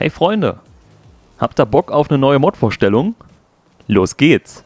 Hey Freunde, habt ihr Bock auf eine neue Mod-Vorstellung? Los geht's!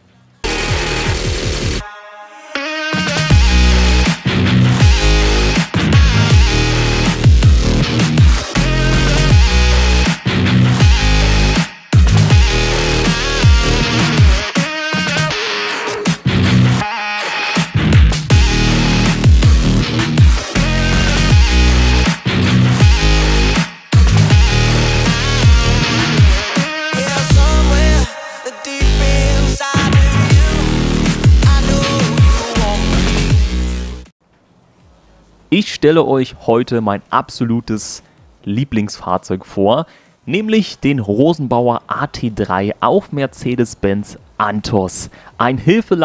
Ich stelle euch heute mein absolutes Lieblingsfahrzeug vor, nämlich den Rosenbauer AT3 auf Mercedes-Benz Antos. Ein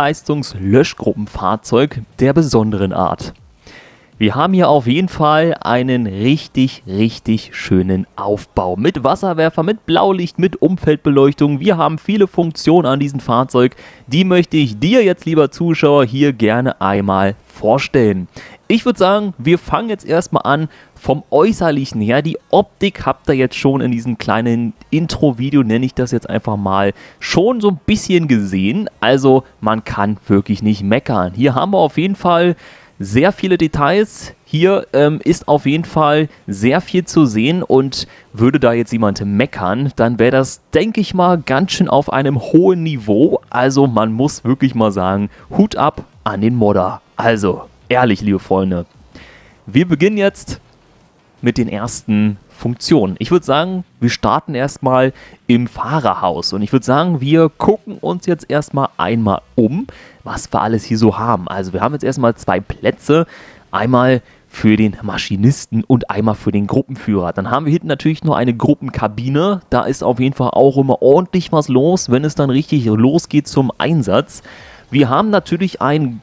Hilfeleistungs-Löschgruppenfahrzeug der besonderen Art. Wir haben hier auf jeden Fall einen richtig schönen Aufbau. Mit Wasserwerfer, mit Blaulicht, mit Umfeldbeleuchtung. Wir haben viele Funktionen an diesem Fahrzeug. Die möchte ich dir jetzt, lieber Zuschauer, hier gerne einmal vorstellen. Ich würde sagen, wir fangen jetzt erstmal an vom Äußerlichen her. Die Optik habt ihr jetzt schon in diesem kleinen Intro-Video, nenne ich das jetzt einfach mal, schon so ein bisschen gesehen. Also man kann wirklich nicht meckern. Hier haben wir auf jeden Fall sehr viele Details. Hier ist auf jeden Fall sehr viel zu sehen, und würde da jetzt jemand meckern, dann wäre das, denke ich mal, ganz schön auf einem hohen Niveau. Also man muss wirklich mal sagen, Hut ab an den Modder. Also ehrlich, liebe Freunde, wir beginnen jetzt mit den ersten Funktionen. Ich würde sagen, wir starten erstmal im Fahrerhaus, und ich würde sagen, wir gucken uns jetzt erstmal einmal um, was wir alles hier so haben. Also wir haben jetzt erstmal zwei Plätze, einmal für den Maschinisten und einmal für den Gruppenführer. Dann haben wir hinten natürlich noch eine Gruppenkabine. Da ist auf jeden Fall auch immer ordentlich was los, wenn es dann richtig losgeht zum Einsatz. Wir haben natürlich ein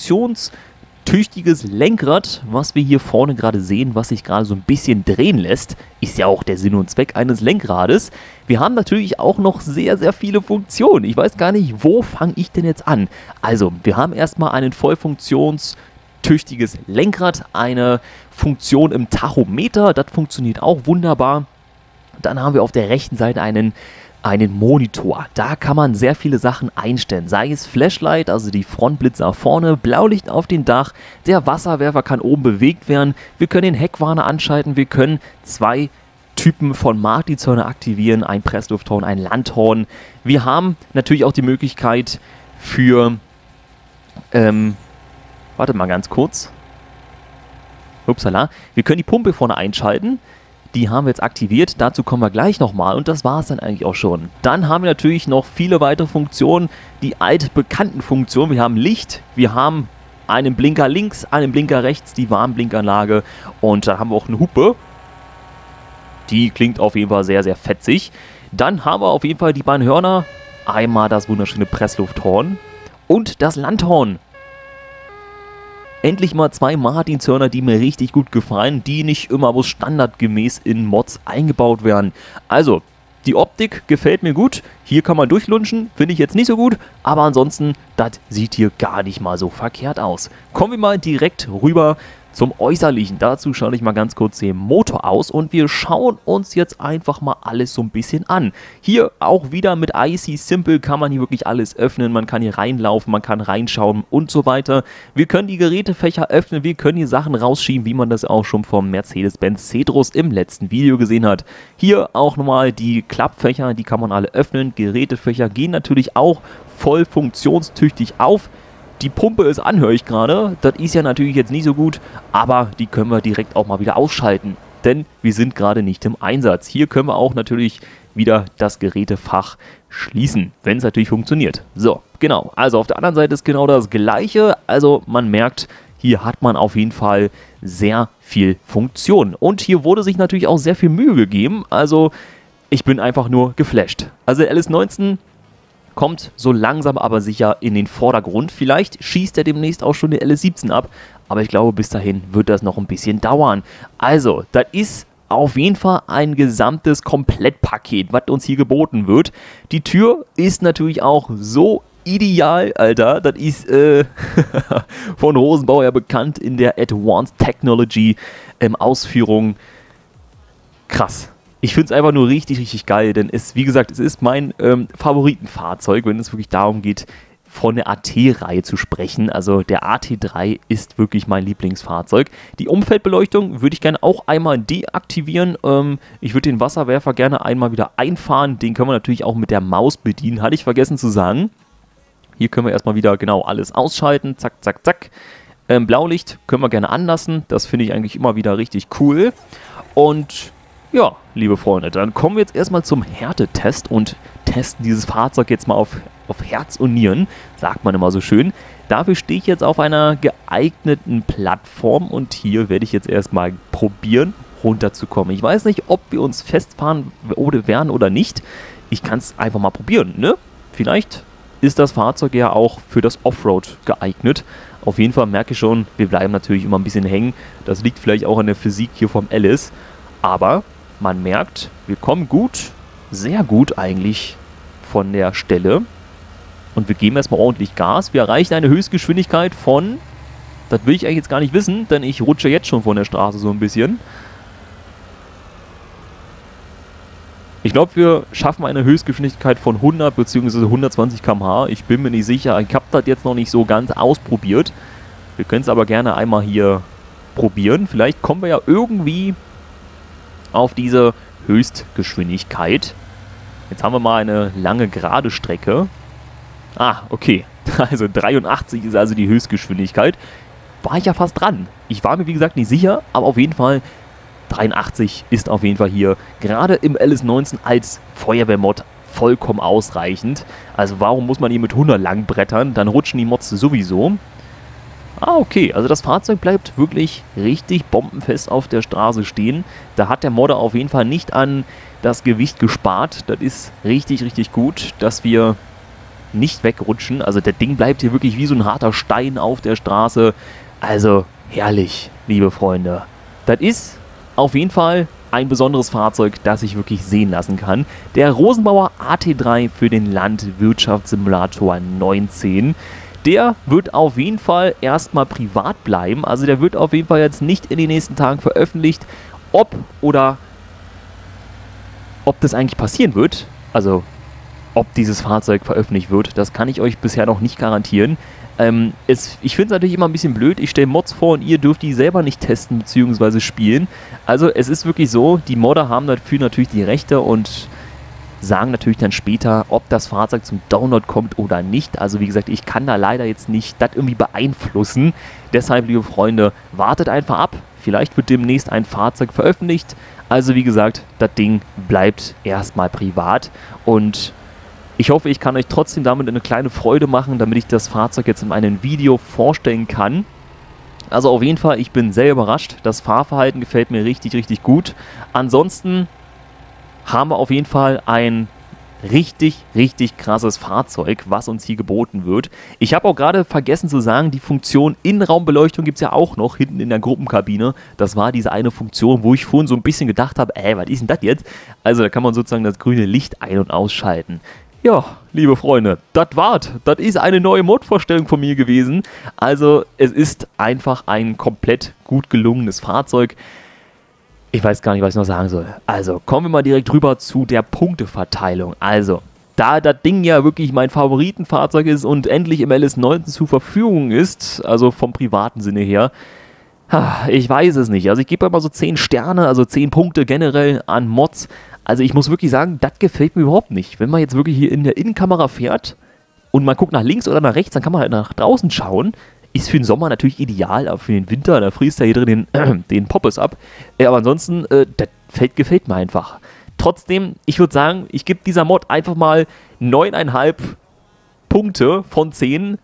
funktionstüchtiges Lenkrad, was wir hier vorne gerade sehen, was sich gerade so ein bisschen drehen lässt. Ist ja auch der Sinn und Zweck eines Lenkrades. Wir haben natürlich auch noch sehr viele Funktionen. Ich weiß gar nicht, wo fange ich denn jetzt an? Also, wir haben erstmal einen vollfunktionstüchtiges Lenkrad, eine Funktion im Tachometer, das funktioniert auch wunderbar. Dann haben wir auf der rechten Seite einen Monitor. Da kann man sehr viele Sachen einstellen, sei es Flashlight, also die Frontblitzer vorne, Blaulicht auf dem Dach, der Wasserwerfer kann oben bewegt werden, wir können den Heckwarner anschalten, wir können zwei Typen von Martinshörner aktivieren, ein Presslufthorn, ein Landhorn. Wir haben natürlich auch die Möglichkeit für, wartet mal ganz kurz, upsala, wir können die Pumpe vorne einschalten. Die haben wir jetzt aktiviert, dazu kommen wir gleich nochmal, und das war es dann eigentlich auch schon. Dann haben wir natürlich noch viele weitere Funktionen, die altbekannten Funktionen. Wir haben Licht, wir haben einen Blinker links, einen Blinker rechts, die Warnblinkanlage, und dann haben wir auch eine Hupe. Die klingt auf jeden Fall sehr fetzig. Dann haben wir auf jeden Fall die beiden Hörner, einmal das wunderschöne Presslufthorn und das Landhorn. Endlich mal zwei Martinshörner, die mir richtig gut gefallen, die nicht immer bloß standardgemäß in Mods eingebaut werden. Also, die Optik gefällt mir gut. Hier kann man durchlunchen, finde ich jetzt nicht so gut, aber ansonsten, das sieht hier gar nicht mal so verkehrt aus. Kommen wir mal direkt rüber zum Äußerlichen. Dazu schaue ich mal ganz kurz den Motor aus, und wir schauen uns jetzt einfach mal alles so ein bisschen an. Hier auch wieder mit IC Simple kann man hier wirklich alles öffnen. Man kann hier reinlaufen, man kann reinschauen und so weiter. Wir können die Gerätefächer öffnen, wir können hier Sachen rausschieben, wie man das auch schon vom Mercedes-Benz Cedrus im letzten Video gesehen hat. Hier auch nochmal die Klappfächer, die kann man alle öffnen. Gerätefächer gehen natürlich auch voll funktionstüchtig auf. Die Pumpe ist an, höre ich gerade. Das ist ja natürlich jetzt nicht so gut, aber die können wir direkt auch mal wieder ausschalten, denn wir sind gerade nicht im Einsatz. Hier können wir auch natürlich wieder das Gerätefach schließen, wenn es natürlich funktioniert. So, genau. Also auf der anderen Seite ist genau das Gleiche. Also man merkt, hier hat man auf jeden Fall sehr viel Funktion. Und hier wurde sich natürlich auch sehr viel Mühe gegeben. Also ich bin einfach nur geflasht. Also der LS19 kommt so langsam aber sicher in den Vordergrund. Vielleicht schießt er demnächst auch schon den LS17 ab, aber ich glaube, bis dahin wird das noch ein bisschen dauern. Also, das ist auf jeden Fall ein gesamtes Komplettpaket, was uns hier geboten wird. Die Tür ist natürlich auch so ideal, Alter. Das ist von Rosenbauer ja bekannt in der Advanced Technology Ausführung. Krass. Ich finde es einfach nur richtig, richtig geil, denn es, wie gesagt, es ist mein Favoritenfahrzeug, wenn es wirklich darum geht, von der AT-Reihe zu sprechen. Also der AT3 ist wirklich mein Lieblingsfahrzeug. Die Umfeldbeleuchtung würde ich gerne auch einmal deaktivieren. Ich würde den Wasserwerfer gerne einmal wieder einfahren. Den können wir natürlich auch mit der Maus bedienen. Hatte ich vergessen zu sagen. Hier können wir erstmal wieder genau alles ausschalten. Zack, zack, zack. Blaulicht können wir gerne anlassen. Das finde ich eigentlich immer wieder richtig cool. Und ja, liebe Freunde, dann kommen wir jetzt erstmal zum Härtetest und testen dieses Fahrzeug jetzt mal auf Herz und Nieren, sagt man immer so schön. Dafür stehe ich jetzt auf einer geeigneten Plattform und hier werde ich jetzt erstmal probieren, runterzukommen. Ich weiß nicht, ob wir uns festfahren werden oder nicht. Ich kann es einfach mal probieren, ne? Vielleicht ist das Fahrzeug ja auch für das Offroad geeignet. Auf jeden Fall merke ich schon, wir bleiben natürlich immer ein bisschen hängen. Das liegt vielleicht auch an der Physik hier vom Alice. Aber man merkt, wir kommen gut, sehr gut eigentlich von der Stelle. Und wir geben erstmal ordentlich Gas. Wir erreichen eine Höchstgeschwindigkeit von, das will ich eigentlich jetzt gar nicht wissen, denn ich rutsche jetzt schon von der Straße so ein bisschen. Ich glaube, wir schaffen eine Höchstgeschwindigkeit von 100 bzw. 120 km/h. Ich bin mir nicht sicher, ich habe das jetzt noch nicht so ganz ausprobiert. Wir können es aber gerne einmal hier probieren. Vielleicht kommen wir ja irgendwie auf diese Höchstgeschwindigkeit. Jetzt haben wir mal eine lange gerade Strecke. Ah, okay. Also 83 ist also die Höchstgeschwindigkeit. War ich ja fast dran. Ich war mir wie gesagt nicht sicher, aber auf jeden Fall 83 ist auf jeden Fall hier gerade im LS19 als Feuerwehrmod vollkommen ausreichend. Also warum muss man hier mit 100 lang brettern? Dann rutschen die Mods sowieso. Ah, okay. Also das Fahrzeug bleibt wirklich richtig bombenfest auf der Straße stehen. Da hat der Modder auf jeden Fall nicht an das Gewicht gespart. Das ist richtig, richtig gut, dass wir nicht wegrutschen. Also das Ding bleibt hier wirklich wie so ein harter Stein auf der Straße. Also herrlich, liebe Freunde. Das ist auf jeden Fall ein besonderes Fahrzeug, das ich wirklich sehen lassen kann. Der Rosenbauer AT3 für den Landwirtschaftssimulator 19. Der wird auf jeden Fall erstmal privat bleiben. Also der wird auf jeden Fall jetzt nicht in den nächsten Tagen veröffentlicht. Ob das eigentlich passieren wird, also ob dieses Fahrzeug veröffentlicht wird, das kann ich euch bisher noch nicht garantieren. Ich finde es natürlich immer ein bisschen blöd, ich stelle Mods vor und ihr dürft die selber nicht testen bzw. spielen. Also es ist wirklich so, die Modder haben dafür natürlich die Rechte und sagen natürlich dann später, ob das Fahrzeug zum Download kommt oder nicht. Also wie gesagt, ich kann da leider jetzt nicht das irgendwie beeinflussen. Deshalb, liebe Freunde, wartet einfach ab. Vielleicht wird demnächst ein Fahrzeug veröffentlicht. Also wie gesagt, das Ding bleibt erstmal privat und ich hoffe, ich kann euch trotzdem damit eine kleine Freude machen, damit ich das Fahrzeug jetzt in einem Video vorstellen kann. Also auf jeden Fall, ich bin sehr überrascht. Das Fahrverhalten gefällt mir richtig, richtig gut. Ansonsten haben wir auf jeden Fall ein richtig, richtig krasses Fahrzeug, was uns hier geboten wird. Ich habe auch gerade vergessen zu sagen, die Funktion Innenraumbeleuchtung gibt es ja auch noch hinten in der Gruppenkabine. Das war diese eine Funktion, wo ich vorhin so ein bisschen gedacht habe, was ist denn das jetzt? Also da kann man sozusagen das grüne Licht ein- und ausschalten. Ja, liebe Freunde, das war's. Das ist eine neue Mod-Vorstellung von mir gewesen. Also es ist einfach ein komplett gut gelungenes Fahrzeug. Ich weiß gar nicht, was ich noch sagen soll. Also kommen wir mal direkt rüber zu der Punkteverteilung. Also, da das Ding ja wirklich mein Favoritenfahrzeug ist und endlich im LS19 zur Verfügung ist, also vom privaten Sinne her, ich weiß es nicht. Also ich gebe mal so 10 Sterne, also 10 Punkte generell an Mods. Also ich muss wirklich sagen, das gefällt mir überhaupt nicht. Wenn man jetzt wirklich hier in der Innenkamera fährt und man guckt nach links oder nach rechts, dann kann man halt nach draußen schauen. Ist für den Sommer natürlich ideal, aber für den Winter, da friest ja hier drin den Poppes ab. Aber ansonsten, das gefällt mir einfach. Trotzdem, ich würde sagen, ich gebe dieser Mod einfach mal 9,5 Punkte von 10,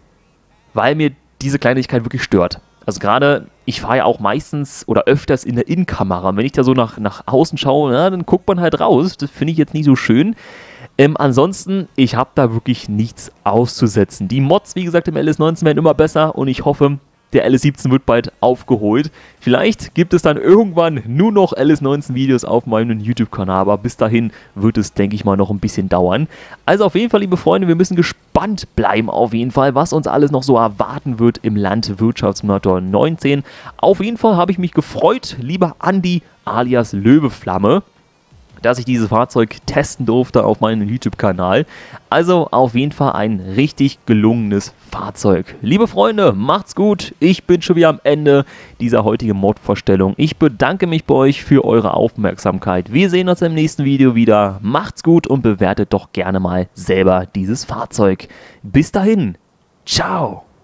weil mir diese Kleinigkeit wirklich stört. Also gerade, ich fahre ja auch meistens oder öfters in der Innenkamera. Und wenn ich da so nach außen schaue, dann guckt man halt raus. Das finde ich jetzt nicht so schön. Ansonsten, ich habe da wirklich nichts auszusetzen. Die Mods, wie gesagt, im LS19 werden immer besser und ich hoffe, der LS17 wird bald aufgeholt. Vielleicht gibt es dann irgendwann nur noch LS19-Videos auf meinem YouTube-Kanal, aber bis dahin wird es, denke ich mal, noch ein bisschen dauern. Also auf jeden Fall, liebe Freunde, wir müssen gespannt bleiben auf jeden Fall, was uns alles noch so erwarten wird im Landwirtschaftssimulator 19. Auf jeden Fall habe ich mich gefreut, lieber Andi alias Löweflamme. dass ich dieses Fahrzeug testen durfte auf meinem YouTube-Kanal. Also auf jeden Fall ein richtig gelungenes Fahrzeug. Liebe Freunde, macht's gut. Ich bin schon wieder am Ende dieser heutigen Mod-Vorstellung. Ich bedanke mich bei euch für eure Aufmerksamkeit. Wir sehen uns im nächsten Video wieder. Macht's gut und bewertet doch gerne mal selber dieses Fahrzeug. Bis dahin. Ciao.